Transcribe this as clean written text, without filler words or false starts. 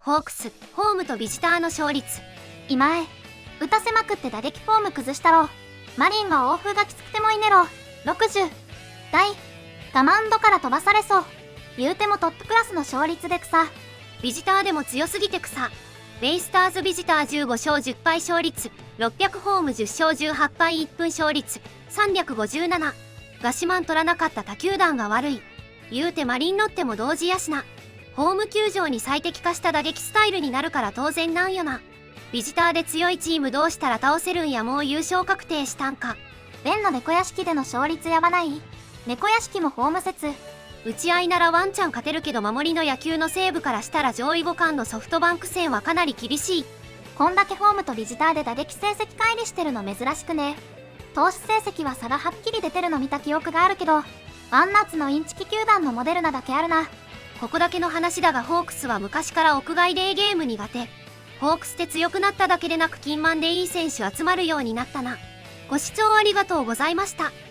ホークス、ホームとビジターの勝率。 今江、打たせまくって打撃フォーム崩したろ。マリンは欧風がきつくてもいねろ。60。大、我慢度から飛ばされそう。言うてもトップクラスの勝率で草。 ビジターでも強すぎて草。ベイスターズビジター15勝10敗勝率、600ホーム10勝18敗1分勝率、357。ガシマン取らなかった他球団が悪い。言うてマリンロッテも同時やしな。ホーム球場に最適化した打撃スタイルになるから当然なんよな。ビジターで強いチームどうしたら倒せるんや。もう優勝確定したんか。 ベンの猫屋敷での勝率やばない？猫屋敷もホーム説。 打ち合いならワンチャン勝てるけど、守りの野球の西武からしたら上位互換のソフトバンク戦はかなり厳しい。 こんだけホームとビジターで打撃成績乖離してるの珍しくね。投手成績は差がはっきり出てるの見た記憶があるけど、ワンナッツのインチキ球団のモデルナだけあるな。 ここだけの話だが、ホークスは昔から屋外デーゲーム苦手。ホークスって強くなっただけでなく、金満でいい選手集まるようになったな。ご視聴ありがとうございました。